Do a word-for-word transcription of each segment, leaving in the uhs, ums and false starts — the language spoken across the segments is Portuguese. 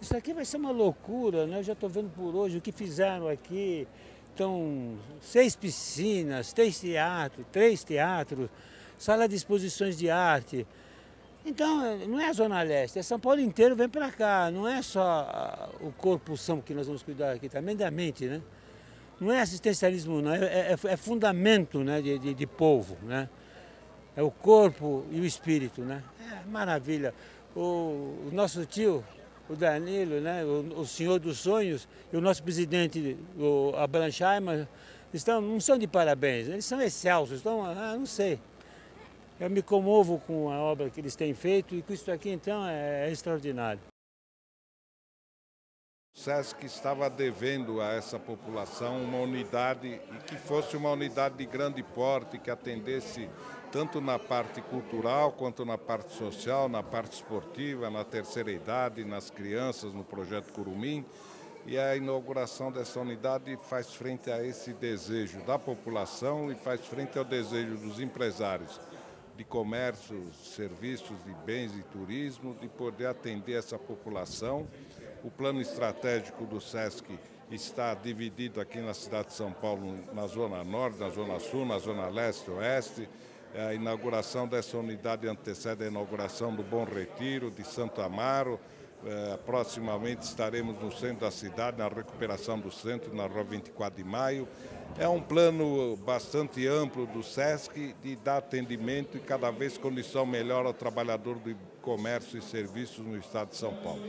Isso aqui vai ser uma loucura, né? Eu já estou vendo por hoje o que fizeram aqui. Então, seis piscinas, três teatros, três teatros, sala de exposições de arte. Então, não é a Zona Leste, é São Paulo inteiro vem para cá. Não é só o corpo são que nós vamos cuidar aqui, também da mente, né? Não é assistencialismo, não, é, é, é fundamento, né, de, de, de povo, né? É o corpo e o espírito, né? É maravilha. O, o nosso tio, o Danilo, né, o, o senhor dos sonhos, e o nosso presidente, o Abraham Scheimer, estão, não são de parabéns, eles são excelsos, estão, ah, não sei. Eu me comovo com a obra que eles têm feito e com isso aqui, então, é, é extraordinário. O SESC estava devendo a essa população uma unidade, e que fosse uma unidade de grande porte, que atendesse tanto na parte cultural, quanto na parte social, na parte esportiva, na terceira idade, nas crianças, no projeto Curumim. E a inauguração dessa unidade faz frente a esse desejo da população e faz frente ao desejo dos empresários de comércio, serviços, de bens e turismo, de poder atender essa população. O plano estratégico do SESC está dividido aqui na cidade de São Paulo, na Zona Norte, na Zona Sul, na Zona Leste e Oeste. A inauguração dessa unidade antecede a inauguração do Bom Retiro, de Santo Amaro. É, proximamente estaremos no centro da cidade, na recuperação do centro, na Rua vinte e quatro de maio. É um plano bastante amplo do SESC de dar atendimento e cada vez condição melhor ao trabalhador do comércio e serviços no estado de São Paulo.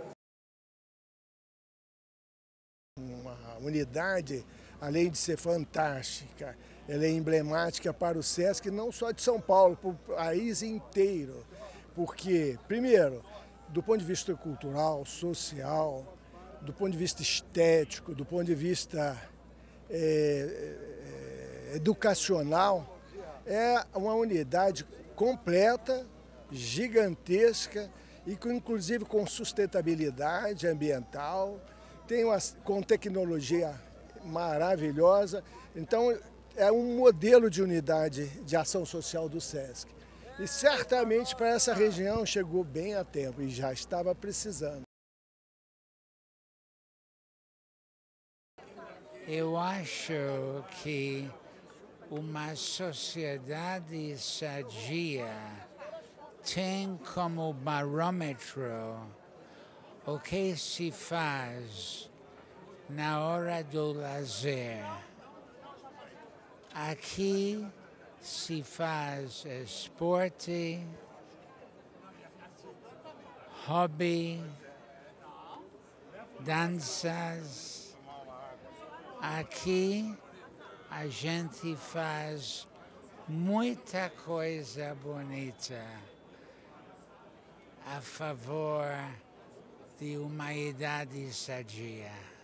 Uma unidade, além de ser fantástica, ela é emblemática para o SESC, não só de São Paulo, para o país inteiro. Porque, primeiro, do ponto de vista cultural, social, do ponto de vista estético, do ponto de vista é, é, educacional, é uma unidade completa, gigantesca e com, inclusive com sustentabilidade ambiental, tem uma, com tecnologia maravilhosa. Então, é um modelo de unidade de ação social do SESC. E certamente para essa região chegou bem a tempo e já estava precisando. Eu acho que uma sociedade sadia tem como barômetro o que se faz na hora do lazer. Aqui se faz esporte, hobby, danças. Aqui a gente faz muita coisa bonita a favor de uma idade sadia.